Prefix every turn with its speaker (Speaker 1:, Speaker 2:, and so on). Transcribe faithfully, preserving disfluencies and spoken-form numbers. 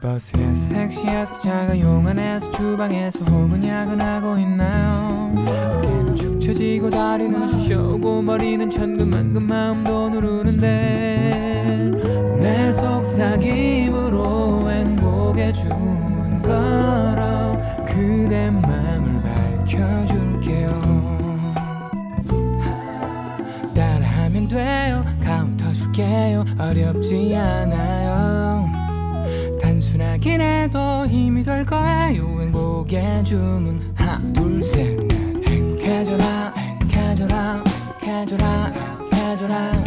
Speaker 1: 버스에서 택시에서 자가용 안에서 주방에서 혹은 야근하고 있나요? 어깨는 축 처지고 다리는 쑤셔오고 머리는 천근만근 마음도 누르는데 내 속삭임으로 행복의 주문 걸어 그대 맘을 밝혀줄게요. 따라하면 돼요. 카운터 줄게요. 어렵지 않아요. 단순하긴 해도 힘이 될 거예요. 행복의 주문 하나 둘 셋 넷 행복해져라 행복해져라 행복해져라 행복해져라